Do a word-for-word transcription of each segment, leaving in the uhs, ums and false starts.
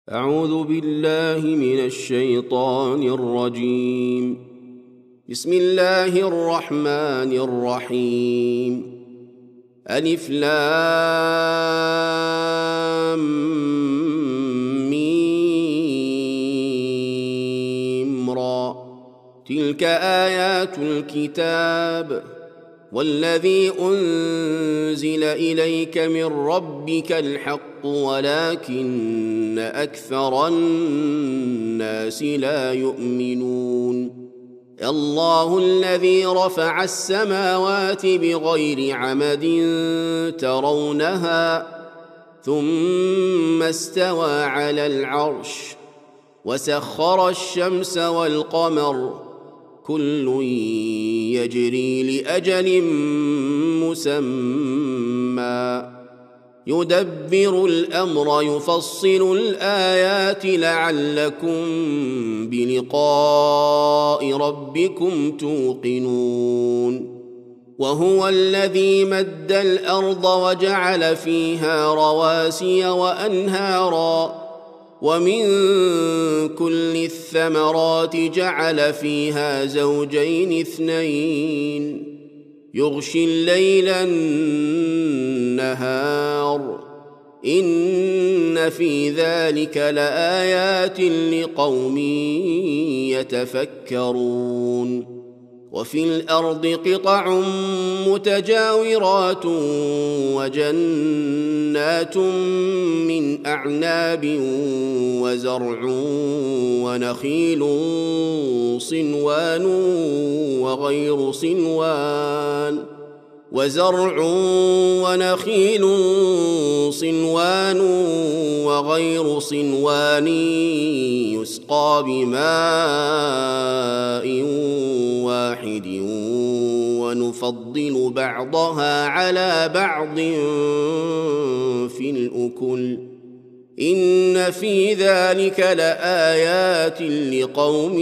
أعوذ بالله من الشيطان الرجيم. بسم الله الرحمن الرحيم. ألف لام ميم را، تلك آيات الكتاب والذي أنزل إليك من ربك الحق ولكن أكثر الناس لا يؤمنون. الله الذي رفع السماوات بغير عمد ترونها ثم استوى على العرش وسخر الشمس والقمر كل يجري لأجل مسمى يدبر الأمر يفصل الآيات لعلكم بلقاء ربكم توقنون. وهو الذي مد الأرض وجعل فيها رواسي وأنهارا ومن كل الثمرات جعل فيها زوجين اثنين يغشي الليل النهار إن في ذلك لآيات لقوم يتفكرون. وفي الأرض قطع متجاورات وجنات من أعناب وزرع ونخيل صنوان وغير صنوان وزرع ونخيل صنوان وغير صنوان يسقى بماء واحد ونفضل بعضها على بعض في الأكل إن في ذلك لآيات لقوم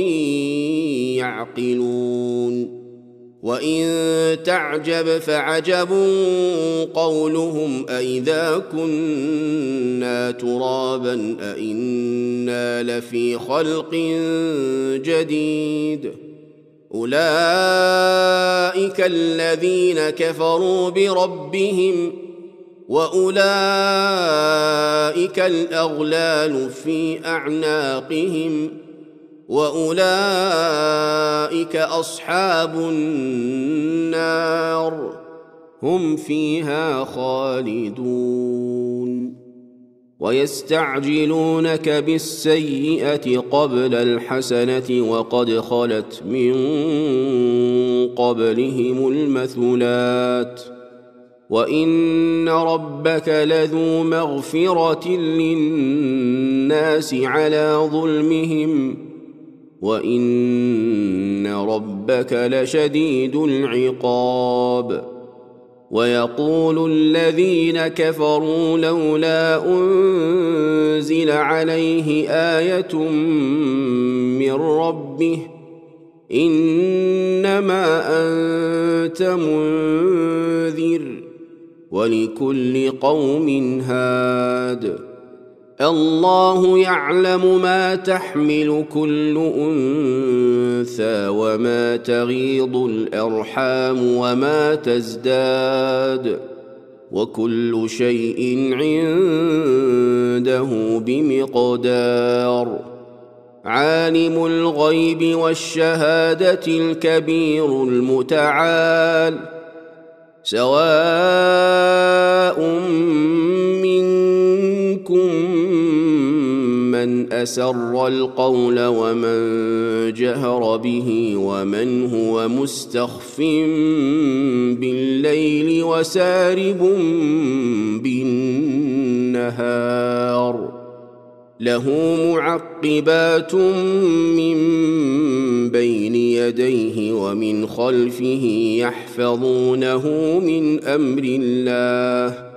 يعقلون. وإن تعجب فعجب قولهم أإذا كنا ترابا أإنا لفي خلق جديد أولئك الذين كفروا بربهم وأولئك الأغلال في أعناقهم وأولئك أصحاب النار هم فيها خالدون. ويستعجلونك بالسيئة قبل الحسنة وقد خلت من قبلهم المثلات وإن ربك لذو مغفرة للناس على ظلمهم وإن ربك لشديد العقاب. ويقول الذين كفروا لولا أنزل عليه آية من ربه إنما أنت منذر ولكل قوم هاد الله يعلم ما تحمل كل أنثى وما تغيض الأرحام وما تزداد وكل شيء عنده بمقدار. عالم الغيب والشهادة الكبير المتعال سواء منكم من أسر القول ومن جهر به ومن هو مستخف بالليل وسارب بالنهار له معقبات من بين يديه ومن خلفه يحفظونه من أمر الله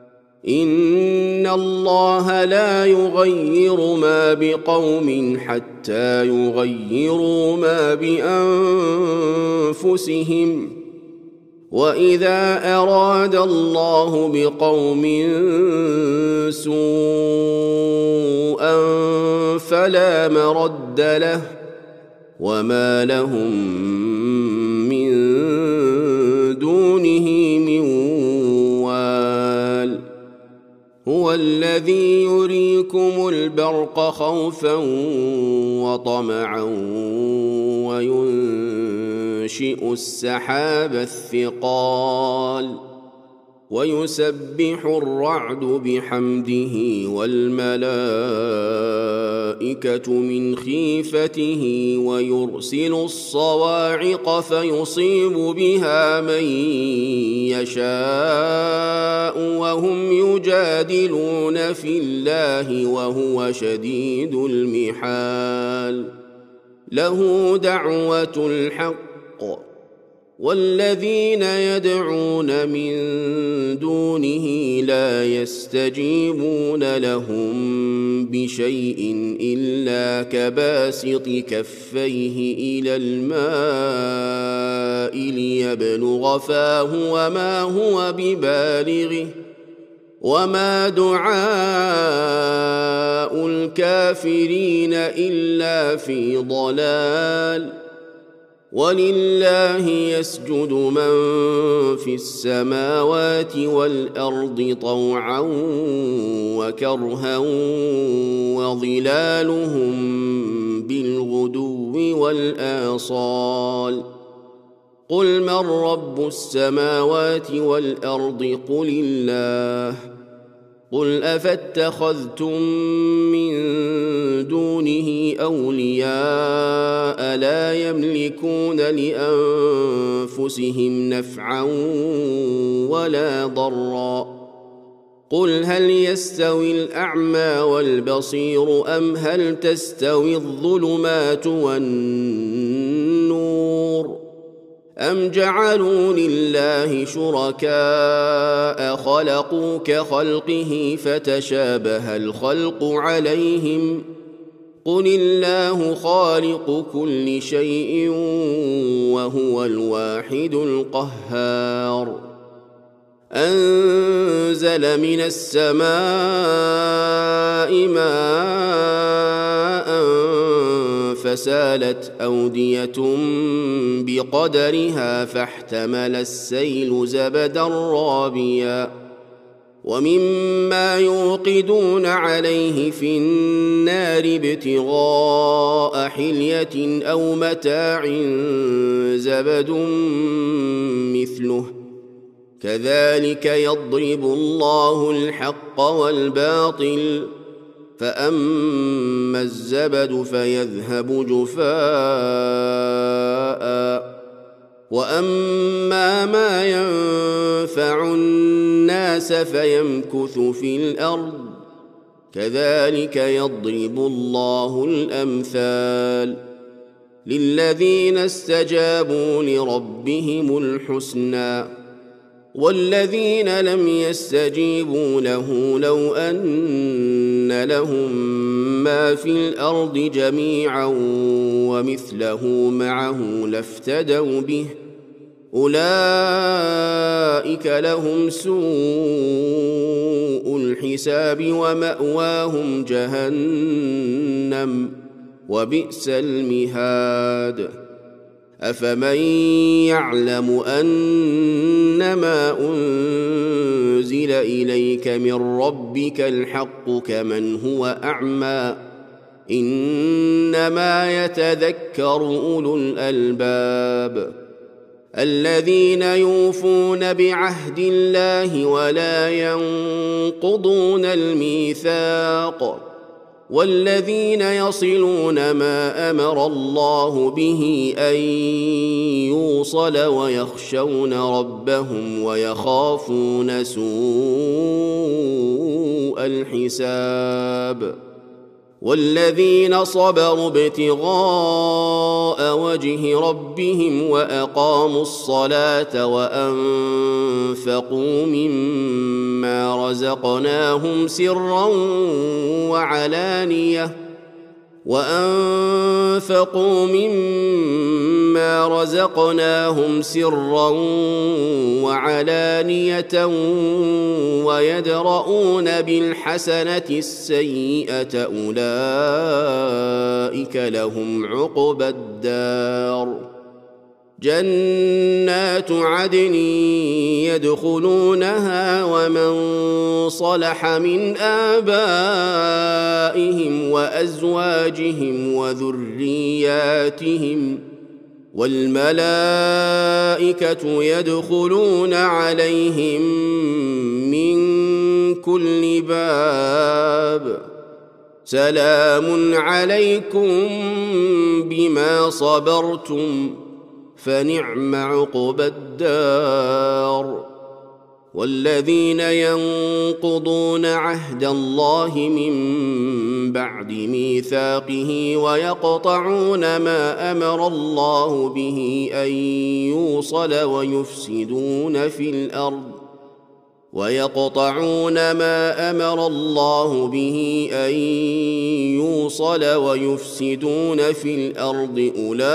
إن الله لا يغير ما بقوم حتى يغيروا ما بأنفسهم وإذا أراد الله بقوم سوءا فلا مرد له وما لهم من دونه من وال هو الذي يريكم البرق خوفا وطمعا وينشئ السحاب الثقال ويسبح الرعد بحمده والملائكة من خيفته ويرسل الصواعق فيصيب بها من يشاء وهم يجادلون في الله وهو شديد المحال له دعوة الحق والذين يدعون من دونه لا يستجيبون لهم بشيء إلا كباسط كفيه إلى الماء ليبلغ فاه وما هو ببالغه وما دعاء الكافرين إلا في ضلال ولله يسجد من في السماوات والأرض طوعا وكرها وظلالهم بالغدو والآصال قل من رب السماوات والأرض قل الله قل أفاتخذتم من دونه أولياء لا يملكون لأنفسهم نفعا ولا ضرا قل هل يستوي الأعمى والبصير أم هل تستوي الظلمات والنور أم جعلوا لله شركاء خلقوا كخلقه فتشابه الخلق عليهم قل الله خالق كل شيء وهو الواحد القهار أنزل من السماء ماء فسالت أودية بقدرها فاحتمل السيل زبدا رابيا ومما يوقدون عليه في النار ابتغاء حلية أو متاع زبد مثله كذلك يضرب الله الحق والباطل فأما الزبد فيذهب جفاء وأما ما ينفع الناس فيمكث في الأرض كذلك يضرب الله الأمثال للذين استجابوا لربهم الحسنى والذين لم يستجيبوا له لو أن لهم ما في الأرض جميعا ومثله معه لافتدوا به أولئك لهم سوء الحساب ومأواهم جهنم وبئس المهاد أفمن يعلم أنما أنزل إليك من ربك الحق كمن هو أعمى إنما يتذكر أولو الألباب الذين يوفون بعهد الله ولا ينقضون الميثاق والذين يصلون ما أمر الله به أن يوصل ويخشون ربهم ويخافون سوء الحساب والذين صبروا ابتغاء وجه ربهم وأقاموا الصلاة وأنفقوا مما رزقناهم سرا وعلانية وأنفقوا مما رزقناهم سرا وعلانية ويدرؤون بالحسنة السيئة أولئك لهم عقبى الدار جنات عدن يدخلونها ومن صلح من آبائهم وأزواجهم وذرياتهم والملائكة يدخلون عليهم من كل باب سلام عليكم بما صبرتم فنعم عقبى الدار والذين ينقضون عهد الله من بعد ميثاقه ويقطعون ما أمر الله به أن يوصل ويفسدون في الأرض ويقطعون ما أمر الله به أن يوصل ويفسدون في الأرض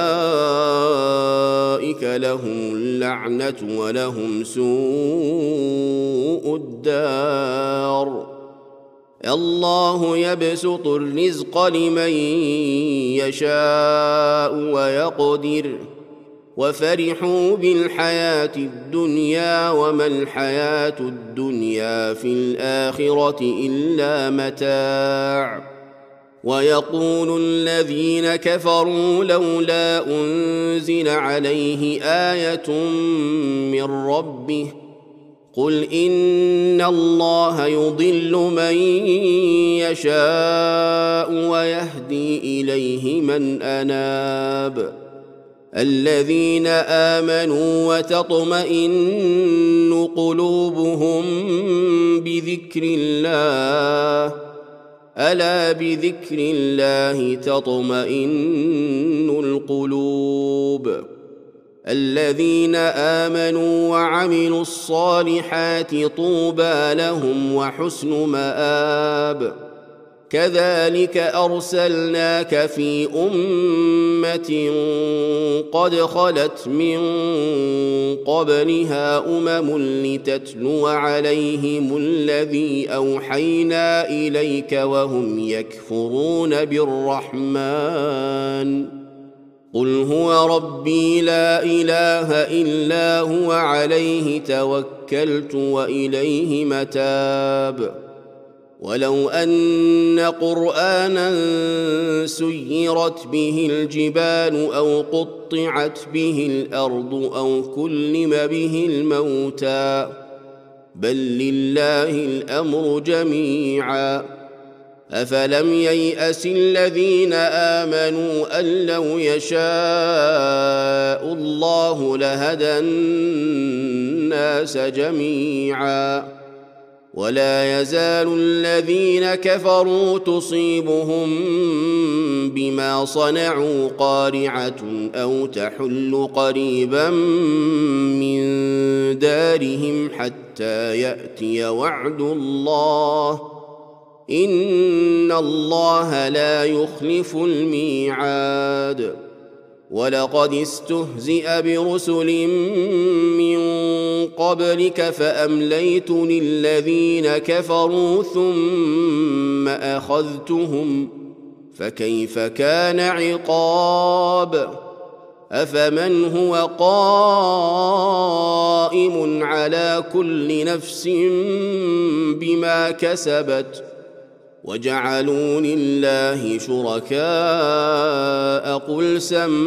أولئك لهم اللعنة ولهم سوء الدار الله يبسط الرزق لمن يشاء ويقدر وفرحوا بالحياة الدنيا وما الحياة الدنيا في الآخرة إلا متاع ويقول الذين كفروا لولا أنزل عليه آية من ربه قل إن الله يضل من يشاء ويهدي إليه من أناب الذين آمنوا وتطمئن قلوبهم بذكر الله ألا بذكر الله تطمئن القلوب الذين آمنوا وعملوا الصالحات طوبى لهم وحسن مآب كذلك أرسلناك في أمة قد خلت من قبلها أمم لتتلو عليهم الذي أوحينا إليك وهم يكفرون بالرحمن قل هو ربي لا إله إلا هو عليه توكلت وإليه متاب ولو أن قرآنا سيرت به الجبال أو قطعت به الأرض أو كلم به الموتى بل لله الأمر جميعا أفلم ييأس الذين آمنوا أن لو يشاء الله لهدى الناس جميعا ولا يزال الذين كفروا تصيبهم بما صنعوا قارعة أو تحل قريبا من دارهم حتى يأتي وعد الله إن الله لا يخلف الميعاد ولقد استهزئ برسل من قبلك فأمليت للذين كفروا ثم أخذتهم فكيف كان عقاب أفمن هو قائم على كل نفس بما كسبت وجعلوا لله شركاء قل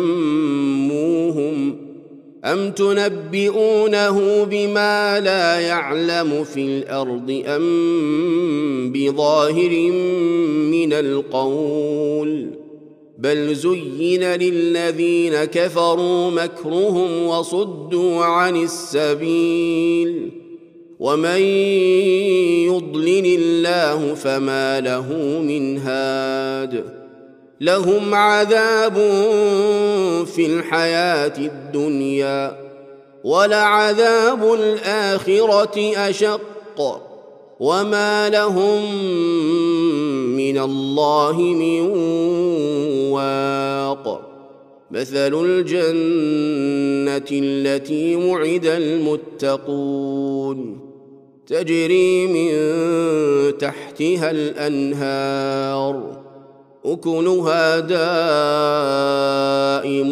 سموهم أم تنبئونه بما لا يعلم في الأرض أم بظاهر من القول بل زين للذين كفروا مكرهم وصدوا عن السبيل ومن يضلل الله فما له من هاد لهم عذاب في الحياة الدنيا ولعذاب الآخرة أشق وما لهم من الله من واق. مثل الجنة التي وعد المتقون تجري من تحتها الأنهار أكلها دائم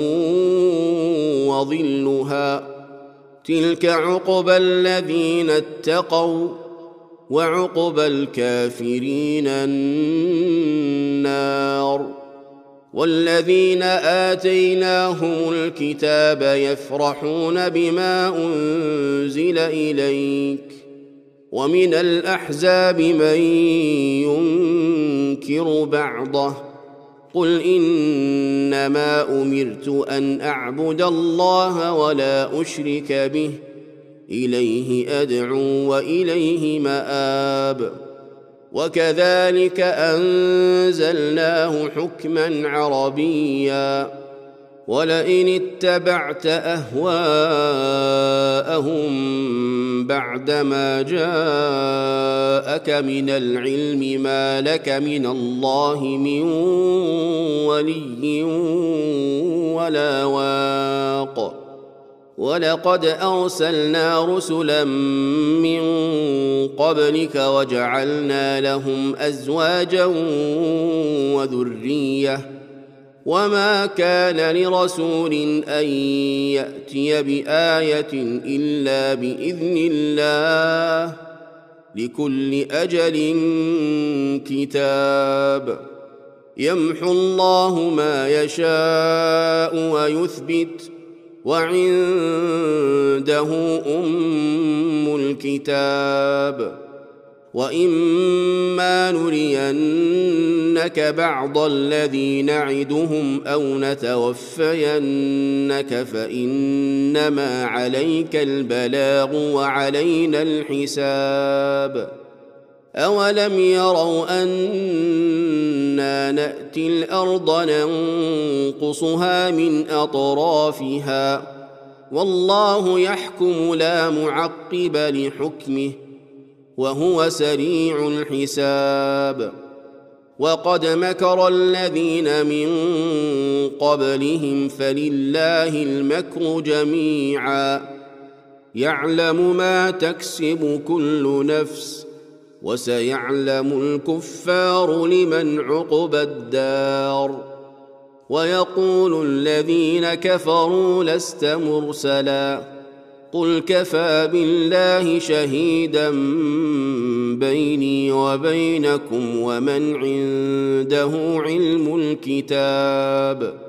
وظلها تلك عقبى الذين اتقوا وعقبى الكافرين النار. والذين آتيناهم الكتاب يفرحون بما أنزل إليك ومن الأحزاب من ينكر بعضه قل إنما أمرت أن أعبد الله ولا أشرك به إليه أدعو وإليه مآب. وكذلك أنزلناه حكما عربيا ولئن اتبعت أهواءهم بعدما جاءك من العلم ما لك من الله من ولي ولا واق. ولقد أرسلنا رسلا من قبلك وجعلنا لهم أزواجا وذرية وما كان لرسول أن يأتي بآية إلا بإذن الله لكل أجل كتاب. يمحو الله ما يشاء ويثبت وعنده أم الكتاب. وإما نرينك بعض الذي نعدهم أو نتوفينك فإنما عليك البلاغ وعلينا الحساب. أولم يروا أنا نأتي الأرض ننقصها من أطرافها والله يحكم لا معقب لحكمه وهو سريع الحساب. وقد مكر الذين من قبلهم فلله المكر جميعا يعلم ما تكسب كل نفس وسيعلم الكفار لمن عقبى الدار. ويقول الذين كفروا لست مرسلا قل كفى بالله شهيدا بيني وبينكم ومن عنده علم الكتاب.